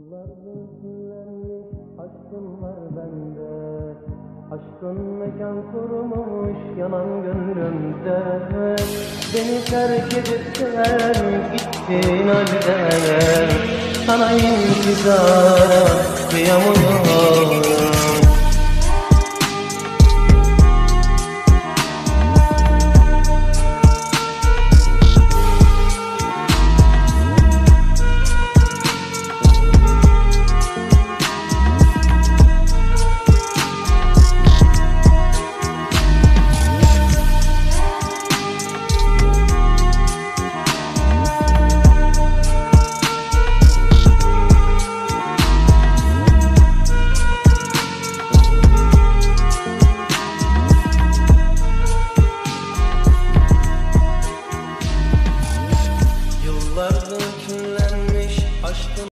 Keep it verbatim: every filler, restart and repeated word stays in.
Yıllardır küllenmiş aşkın var bende. Aşkın mekan kurmuş yanan gönlümde. Beni terk edip sen gittin halde. Sana intizara kıyamıyorum.